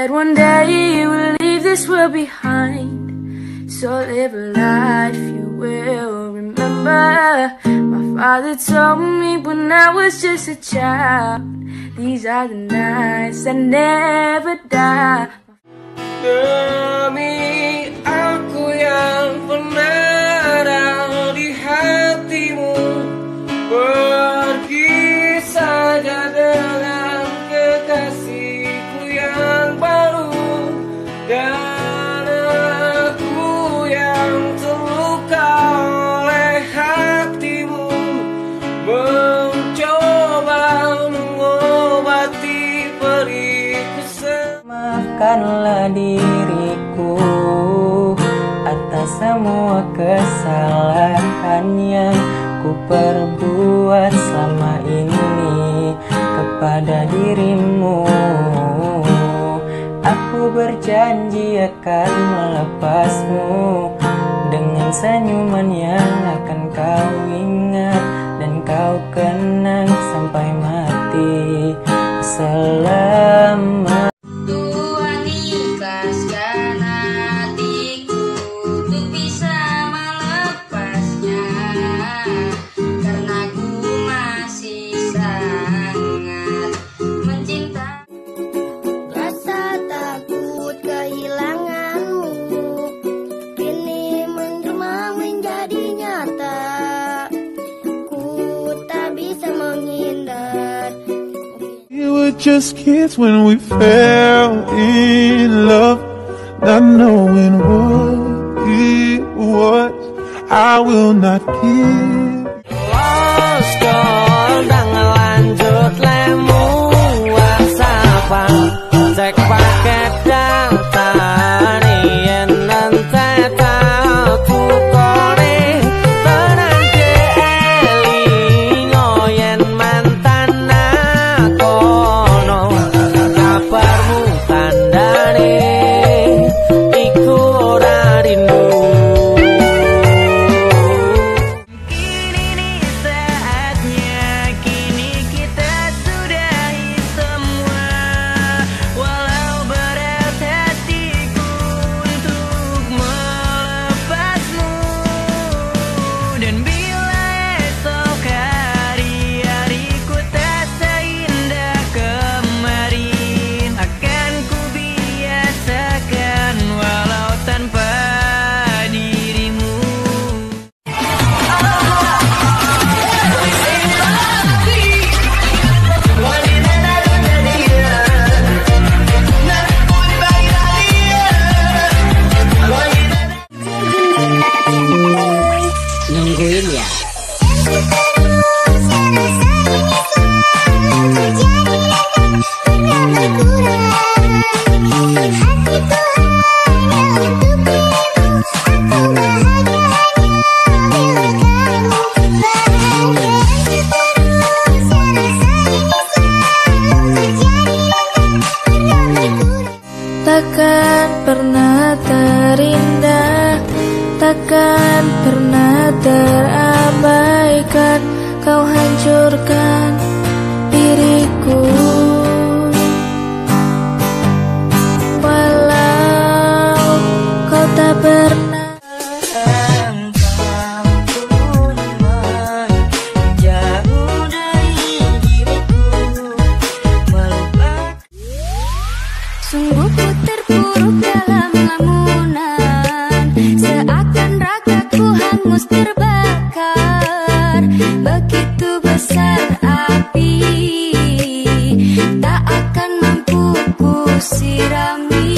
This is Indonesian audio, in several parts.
said one day you will leave this world behind, so live a life you will remember. My father told me when I was just a child, these are the nights that never die. Demi aku yang pernah ada di hatimu, pergi saja dengan kekasihku yang baru, dan aku yang terluka oleh hatimu, mencoba mengobati perih kesedihan. Maafkanlah diriku atas semua kesalahan yang ku perbuat selama ini kepada dirimu. Aku berjanji akan melepasmu dengan senyuman yang akan kau ingat dan kau kenang sampai mati. Selamat. Tuhan ikhlaskan hatiku untuk bisa melepasnya, karena ku masih sangat mencintai. Rasa takut kehilanganmu kini menjelma menjadi nyata. Ku tak bisa menghindar. We were just kids when we fell in love, not knowing what it was. I will not give. Sekarang lanjut lemu WhatsApp, cek paket data yen nanti tahu kore tenang ke elingo yen mantan nakono kabarmu tandane iku ora rindu. Kini saatnya, kini kita sudahi semua, walau berat hatiku untuk melepasmu. Dan bila esok hari-hariku tak seindah kemarin, akan ku biasakan walau tanpa dirimu. Nungguin ya. Takkan pernah terindah, takkan pernah terabaikan. Kau hancurkan diriku, walau kau tak pernah. Jauh dari diriku, melupakan. Sungguh ku terpuruk dalam lamunan, seakan ragaku hangus terbakar. Begitu besar api, tak akan mampu ku sirami.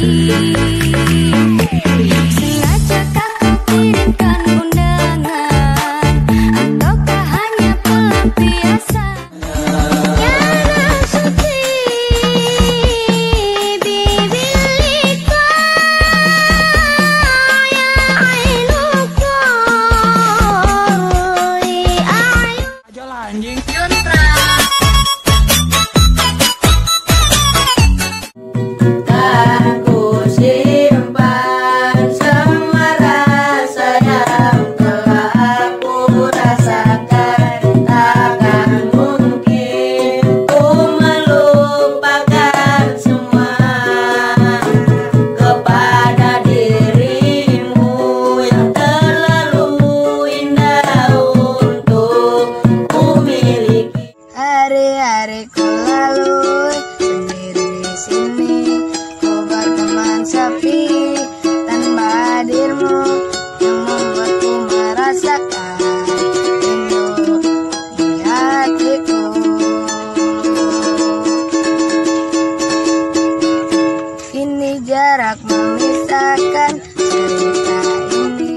Sengajakah kau kirimkan undangan, ataukah hanya pelampiasan? Ya Rasuti, bibiliko, ya ainuko, ayu. Aku sendiri di sini. Ku berteman sepi tanpa hadirmu yang membuatku merasakan rindu di hatiku. Kini jarak memisahkan cerita ini.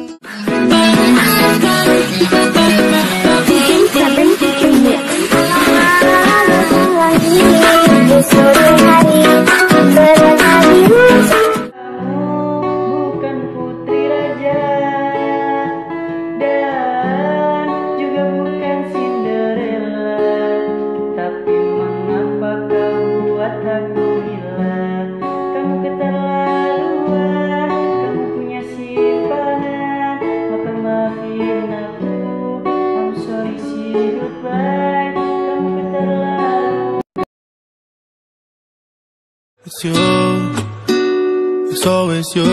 Bukan putri raja dan juga bukan Cinderella, tapi mengapa kau buat aku gila? Kamu keterlaluan, kamu punya simpanan, maka maafin aku. I'm sorry, see goodbye. Kamu keterlaluan. It's you, it's always you.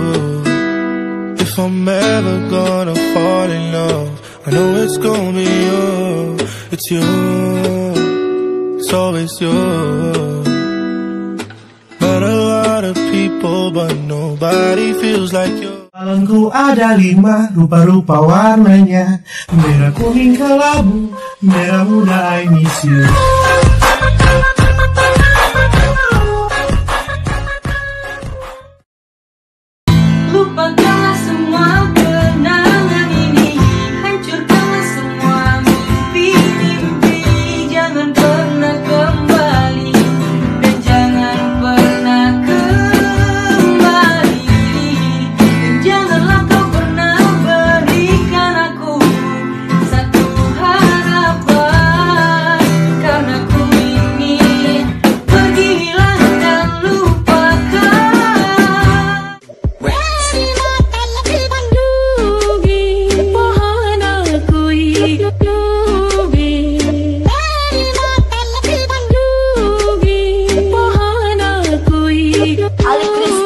If I'm ever gonna fall in love, I know it's gonna be you. It's you, it's always you. Met a lot of people, but nobody feels like you. Balonku ada 5 rupa-rupa warnanya, merah, kuning, kelabu, merah muda, I miss you. Lupakanlah semua kenangan ini, hancurkanlah semua mimpi-mimpi. Jangan pernah kembali, dan jangan pernah kembali. Dan janganlah kau pernah berikan aku satu harapan, karena ku ingin pergi hilang dan lupakan. Ali Kris